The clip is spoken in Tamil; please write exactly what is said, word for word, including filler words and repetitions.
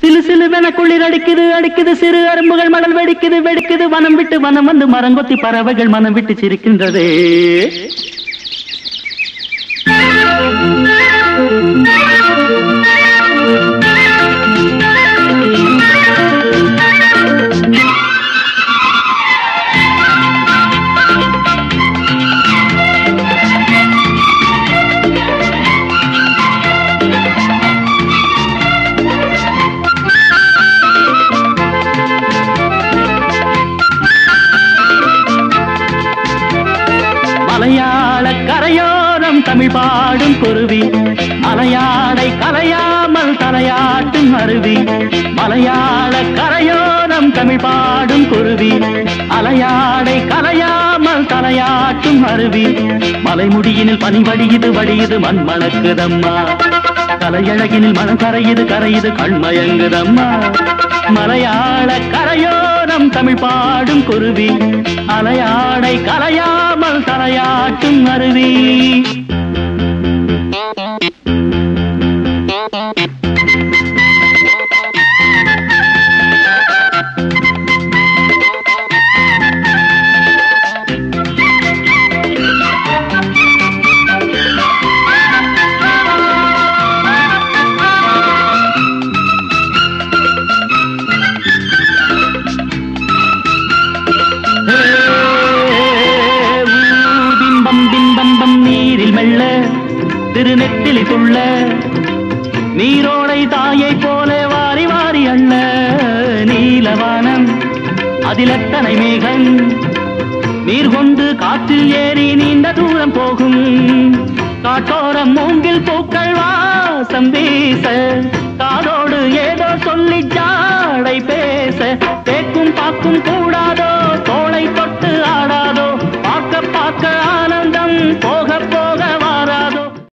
சிலு சிலுவென குளிர் அடிக்குது அடிக்குது சிறு அரும்புகள் மணல் வெடிக்குது வெடிக்குது வனம் விட்டு வனம் வந்து மரங்கொத்தி பறவைகள் மனம் விட்டு சிரிக்கின்றதே. மலையாள கரையோரம் தமிழ் பாடும் குருவி அலையாடை கலையாமல் தலையாட்டும் அருவி. மலையாள கரையோரம் தமிழ் பாடும் குருவி அலையாடை கலையாமல் தலையாட்டும் அருவி. மலைமுடியினில் பனி வடியுது வடியுது மண் மணக்குதம்மா. கலையழகினில் மனம் கரையுது கரையுது கண்மயங்குதம்மா. மலையாள கரையோரம் தமிழ் பாடும் குருவி அலையாடை கலையாமல் தலையாட்டும் அருவி. நீரில் மெல்ல திருநெத்திலி துள்ள நீரோடை தாயை போல வாரி வாரி அள்ள. நீலவானம் அதில் எத்தனை மேகம் நீர் கொண்டு காற்றில் ஏறி நீண்ட தூரம் போகும். காட்டோரம் மூங்கில் பூக்கள் வாசம் வீச காதோடு ஏதோ சொல்லி ஜாடை பேச தேக்கும் பாக்கும் கூடா